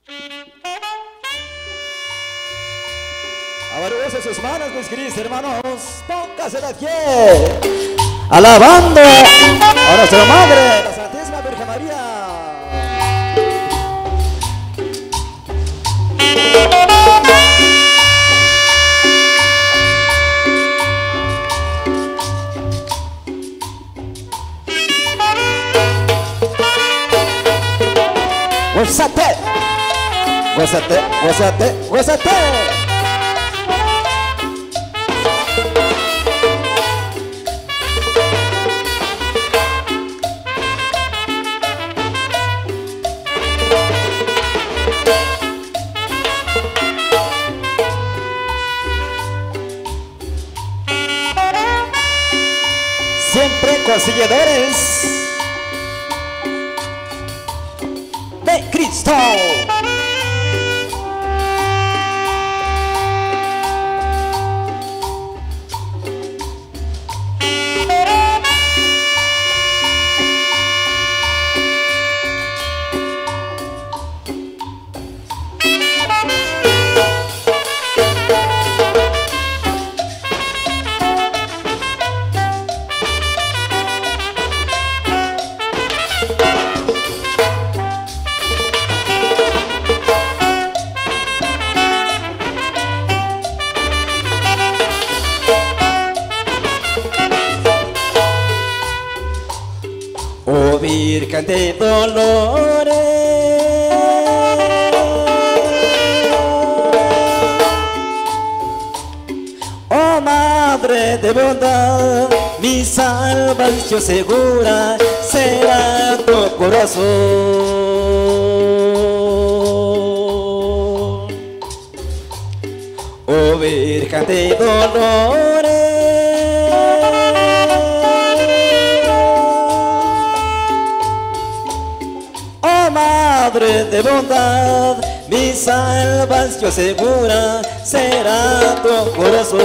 A ver, usen sus manos, mis queridos hermanos. Póngase de pie. Alabando a nuestra Madre, la Santísima Virgen María. ¡Gózate! ¡Gózate! ¡Gózate! ¡Gózate! Siempre conseguidores de Cristo. Oh Virgen de Dolores, oh Madre de bondad, mi salvación segura será tu corazón. Oh Virgen de Dolores, Madre de bondad, mi salvación segura será tu corazón.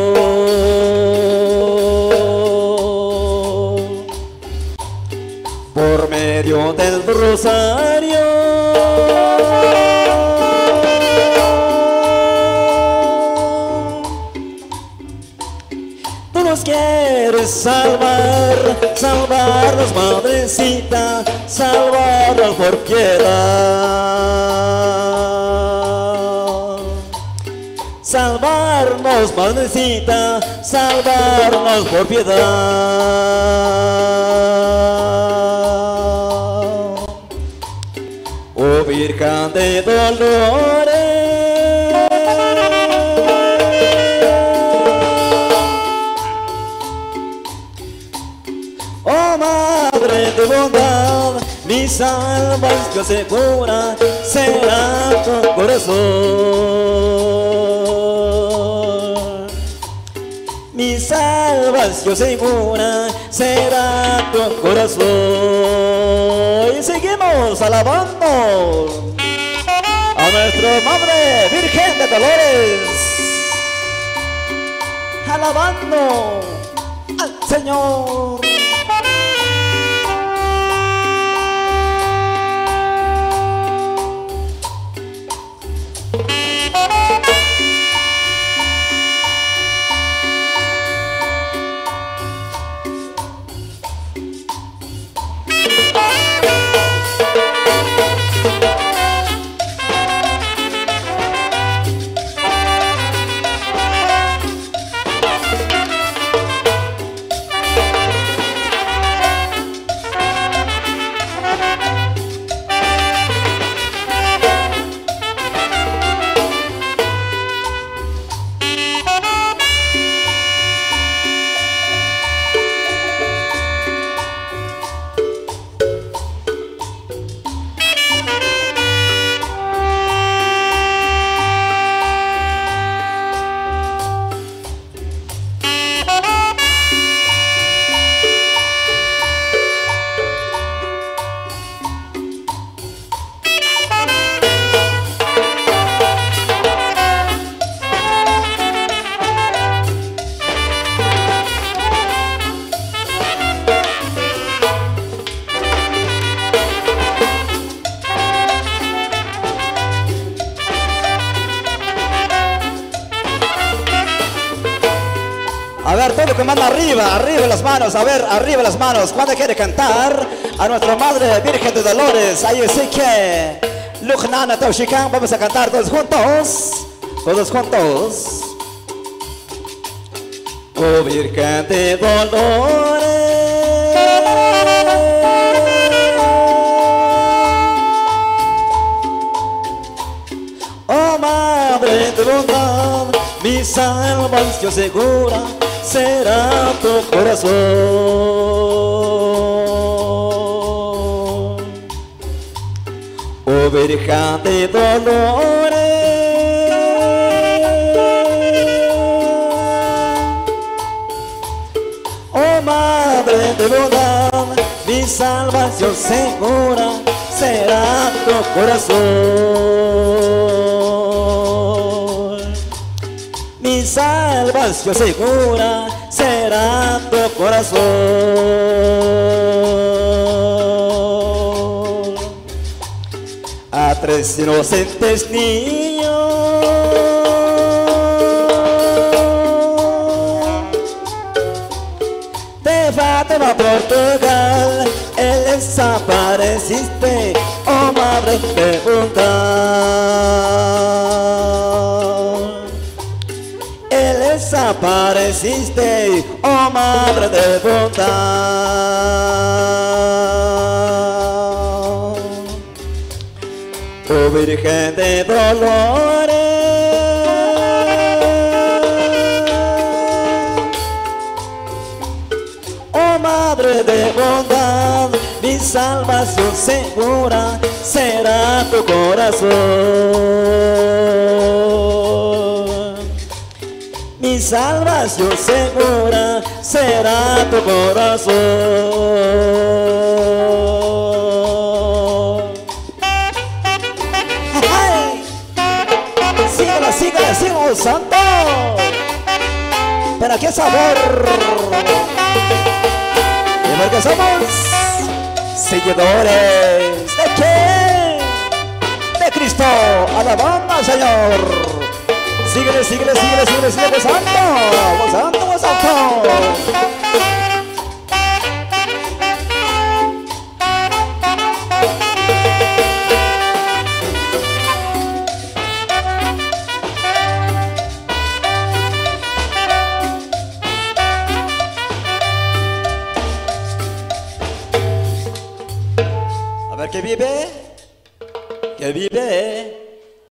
Por medio del rosario, tú nos quieres salvar, salvarnos, Madrecita, salvarnos por piedad. Salvarnos, Madrecita, salvarnos por piedad. Oh Virgen de Dolores, oh Madre de bondad, mi salvación segura será tu corazón. Mi salvación segura será tu corazón. Y seguimos alabando a nuestra Madre Virgen de Dolores, alabando al Señor. baile con mano arriba, arriba las manos, a ver, arriba las manos. ¿Cuándo quiere cantar? A nuestra Madre Virgen de Dolores. Ahí sí que Lujnana Tauchican, vamos a cantar todos juntos. Todos juntos. Oh Virgen de Dolores, oh Madre de bondad, mi salvación segura será tu corazón. Oh Virgen de Dolores, oh Madre de bondad, mi salvación segura será tu corazón. Mi salvación segura será tu corazón. A 3 inocentes niños de Fátima, Portugal, él desapareciste, oh Madre de bondad. Él desapareciste, oh Madre de bondad. Oh Virgen de Dolores, oh Madre de bondad, mi salvación segura será tu corazón. Mi salvación segura será tu corazón. ¡Ay! Síguela, síguela, sigo gozando. Pero qué sabor. Porque somos seguidores ¿de quién? De Cristo. Alabando al Señor. Síguele, síguele, síguele, síguele, síguele gozando, gozando, gozando. A ver, ¿qué vive? ¿Qué vive?